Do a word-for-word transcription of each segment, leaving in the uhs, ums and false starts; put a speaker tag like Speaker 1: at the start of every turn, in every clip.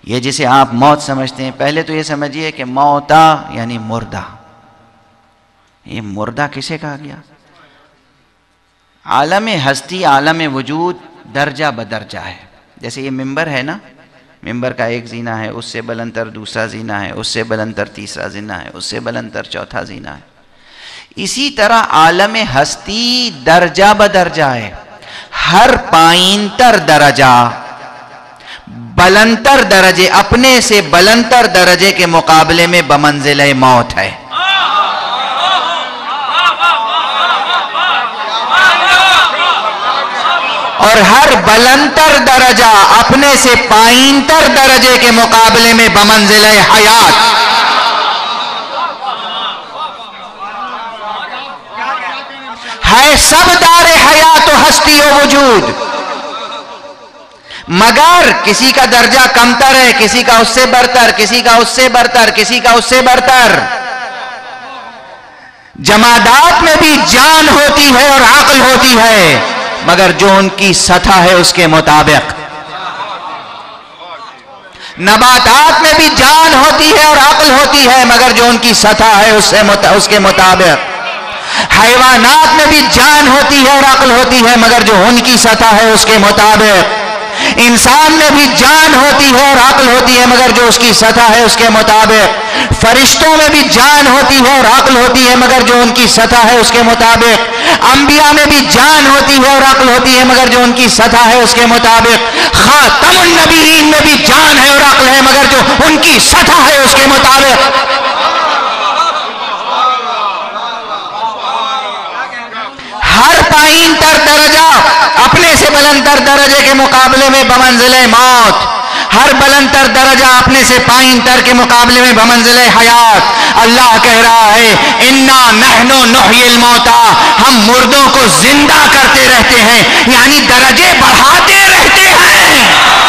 Speaker 1: یہ جسے آپ موت سمجھتے ہیں، پہلے تو یہ سمجھیے کہ موتا یعنی مردہ. یہ مردہ کسے کہا گیا؟ عالم ہستی، عالم وجود درجہ بدرجہ ہے. جیسے یہ ممبر ہے نا، ممبر کا ایک زینہ ہے، اس سے بلندر دوسرا زینہ ہے، اس سے بلندر تیسرا زینہ ہے، اس سے بلندر چوتھا زینہ ہے. اسی طرح عالم ہستی درجہ بدرجہ ہے. ہر پائن تر درجہ، بلندر درجے، اپنے سے بلندر درجے کے مقابلے میں بمنزلہ موت ہے. اور ہر بلندر درجہ اپنے سے پائنتر درجے کے مقابلے میں بمنزلہ حیات. ہے سب دار حیات و ہستی و وجود، مگر کسی کا درجہ کمتر ہے، کسی کا اس سے برتر، کسی کا اس سے برتر، کسی کا اس سے برتر. جمادات میں بھی جان ہوتی ہے اور عقل ہوتی ہے، مگر جو ان کی سطح ہے اس کے مطابق. نباتات میں بھی جان ہوتی ہے اور عقل ہوتی ہے، مگر جو ان کی سطح ہے اس سے اس کے مطابق. حیوانات میں بھی جان ہوتی ہے اور عقل ہوتی ہے، مگر جو ان کی سطح ہے اس کے مطابق. انسان میں بھی جان ہوتی ہے اور عقل ہوتی ہے، مگر جو اس کی سطح ہے اس کے مطابق. فرشتوں میں بھی جان ہوتی ہے اور عقل ہوتی ہے، مگر جو ان کی سطح ہے اس کے مطابق. انبیاء میں بھی جان ہوتی ہے اور عقل ہوتی ہے، مگر جو ان کی سطح ہے اس کے مطابق. خاتم النبیین میں بھی جان ہے اور عقل ہے، مگر جو ان کی سطح ہے اس کے مطابق. ہر پائن تر درجہ اپنے سے بلند تر درجے کے مقابلے میں بمنزلہ موت، ہر بلند تر درجہ اپنے سے پائن تر کے مقابلے میں بمنزلہ حیات. اللہ کہہ رہا ہے انا نحن نحیی الموتى، ہم مردوں کو زندہ کرتے رہتے ہیں، یعنی درجے بڑھاتے رہتے ہیں.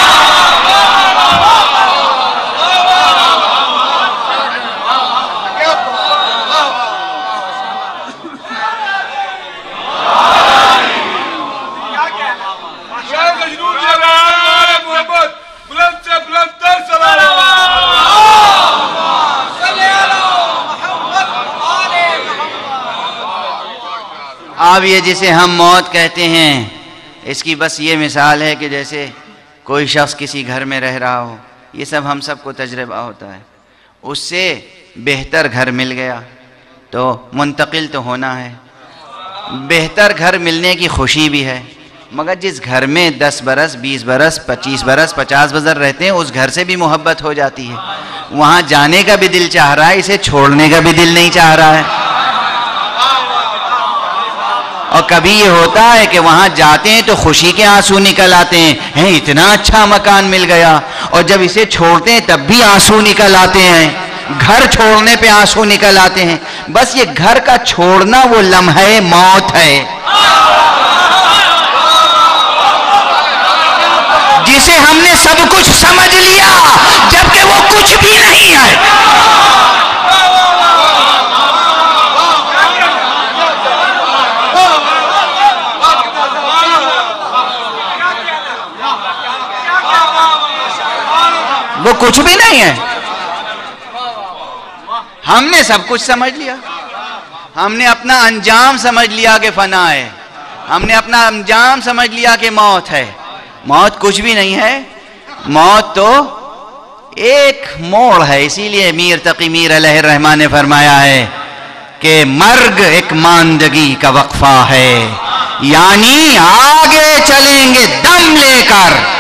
Speaker 1: اب یہ جسے ہم موت کہتے ہیں، اس کی بس یہ مثال ہے کہ جیسے کوئی شخص کسی گھر میں رہ رہا ہو، یہ سب ہم سب کو تجربہ ہوتا ہے. اس سے بہتر گھر مل گیا تو منتقل تو ہونا ہے. بہتر گھر ملنے کی خوشی بھی ہے، مگر جس گھر میں دس برس بیس برس پچیس برس پچاس برس رہتے ہیں اس گھر سے بھی محبت ہو جاتی ہے. وہاں جانے کا بھی دل چاہ رہا ہے، اسے چھوڑنے کا بھی دل نہیں چاہ رہا ہے. اور کبھی یہ ہوتا ہے کہ وہاں جاتے ہیں تو خوشی کے آنسو نکل آتے ہیں، ہیں اتنا اچھا مکان مل گیا. اور جب اسے چھوڑتے ہیں تب بھی آنسو نکل آتے ہیں، گھر چھوڑنے پہ آنسو نکل آتے ہیں. بس یہ گھر کا چھوڑنا وہ لمحہ موت ہے جسے ہم نے سب کچھ سمجھ لیا جبکہ وہ کچھ بھی نہیں ہے. وہ کچھ بھی نہیں ہے. ہم نے سب کچھ سمجھ لیا، ہم نے اپنا انجام سمجھ لیا کہ فنا ہے، ہم نے اپنا انجام سمجھ لیا کہ موت ہے. موت کچھ بھی نہیں ہے. موت تو ایک موڑ ہے. اسی لیے میر تقی میر علیہ الرحمٰن نے فرمایا ہے کہ مرگ ایک ماندگی کا وقفہ ہے، یعنی آگے چلیں گے دم لے کر.